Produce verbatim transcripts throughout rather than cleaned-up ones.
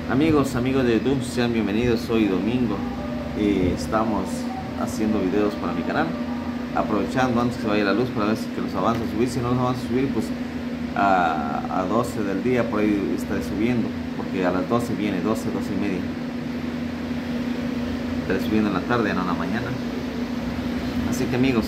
Amigos, amigos de YouTube, sean bienvenidos. Hoy domingo y estamos haciendo videos para mi canal, aprovechando antes que vaya la luz para ver si que los avanzo a subir. Si no los avanzo a subir, pues a, a doce del día por ahí estaré subiendo, porque a las doce viene, doce, doce y media estaré subiendo en la tarde, no en la mañana. Así que amigos,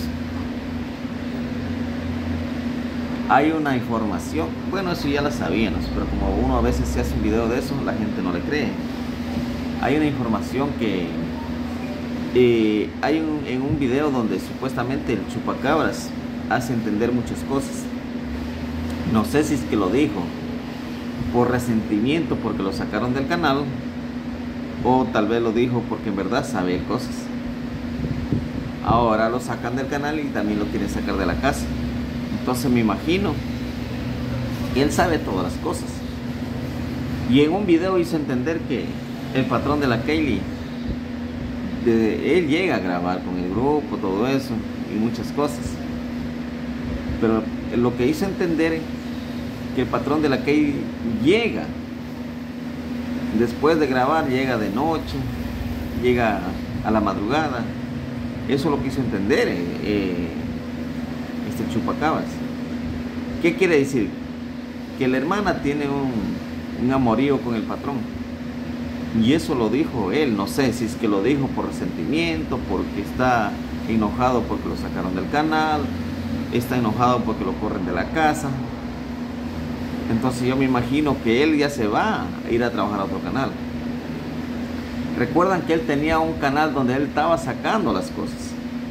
hay una información, bueno, eso ya la sabíamos, pero como uno a veces se hace un video de eso, la gente no le cree. Hay una información que eh, hay un, en un video donde supuestamente el chupacabras hace entender muchas cosas. No sé si es que lo dijo por resentimiento porque lo sacaron del canal, o tal vez lo dijo porque en verdad sabe cosas. Ahora lo sacan del canal y también lo quieren sacar de la casa. Entonces me imagino, él sabe todas las cosas. Y en un video hizo entender que el patrón de la Kaylee, de, él llega a grabar con el grupo, todo eso, y muchas cosas. Pero lo que hizo entender que el patrón de la Kaylee llega, después de grabar, llega de noche, llega a la madrugada. Eso es lo que hizo entender eh, eh, este chupacabras. ¿Qué quiere decir? Que la hermana tiene un, un amorío con el patrón. Y eso lo dijo él. No sé si es que lo dijo por resentimiento, porque está enojado porque lo sacaron del canal, está enojado porque lo corren de la casa. Entonces yo me imagino que él ya se va a ir a trabajar a otro canal. Recuerdan que él tenía un canal donde él estaba sacando las cosas.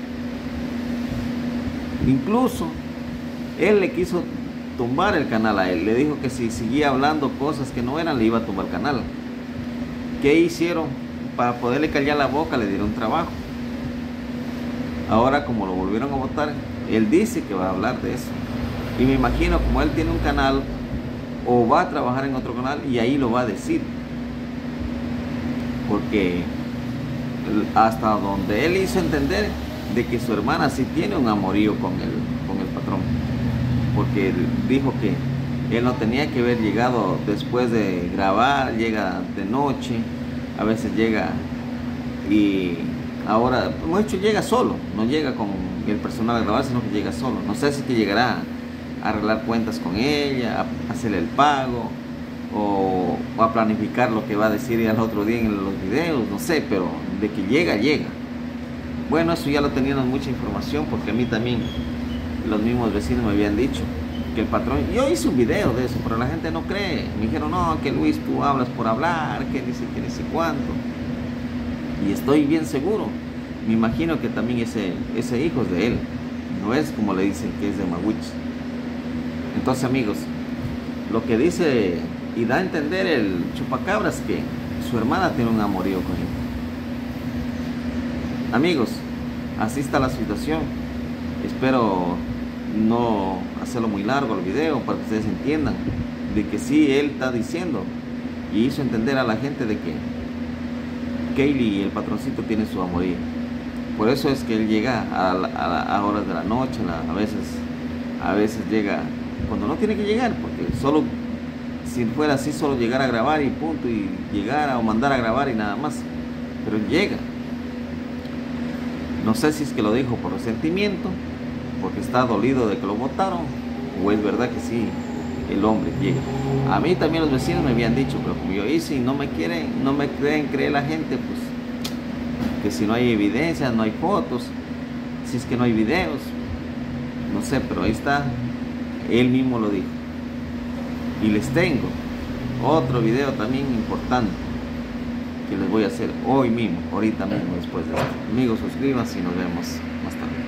Incluso él le quiso tumbar el canal a él. Le dijo que si seguía hablando cosas que no eran, le iba a tumbar el canal. ¿Qué hicieron? Para poderle callar la boca, le dieron trabajo. Ahora, como lo volvieron a votar, él dice que va a hablar de eso. Y me imagino, como él tiene un canal, o va a trabajar en otro canal, y ahí lo va a decir. Porque hasta donde él hizo entender de que su hermana sí tiene un amorío con el, con el patrón, porque él dijo que él no tenía que haber llegado después de grabar, llega de noche, a veces llega y ahora, como he dicho, llega solo, no llega con el personal a grabar, sino que llega solo. No sé si que llegará a arreglar cuentas con ella, a hacerle el pago, o, o a planificar lo que va a decir al otro día en los videos, no sé, pero de que llega, llega. Bueno, eso ya lo teníamos mucha información, porque a mí también los mismos vecinos me habían dicho que el patrón, yo hice un video de eso, pero la gente no cree. Me dijeron, no, que Luis, tú hablas por hablar, que dice que dice cuánto. Y estoy bien seguro, me imagino que también ese, ese hijo es de él, no es como le dicen que es de Maguich. Entonces amigos, lo que dice y da a entender el chupacabras que su hermana tiene un amorío con él. Amigos, así está la situación. Espero no hacerlo muy largo el video para que ustedes entiendan de que sí, él está diciendo y hizo entender a la gente de que Kaylee y el patroncito tienen su amorío. Por eso es que él llega a, a, a horas de la noche, a veces, a veces llega cuando no tiene que llegar, porque solo, si fuera así, solo llegar a grabar y punto, y llegar a, o mandar a grabar y nada más, pero él llega. No sé si es que lo dijo por resentimiento, porque está dolido de que lo votaron, o es verdad que sí, el hombre llega. A mí también los vecinos me habían dicho, pero como yo hice y no me quieren, no me creen creer la gente, pues que si no hay evidencia, no hay fotos, si es que no hay videos, no sé, pero ahí está, él mismo lo dijo. Y les tengo otro video también importante que les voy a hacer hoy mismo, ahorita mismo, después de esto. Amigos, suscríbanse y nos vemos más tarde.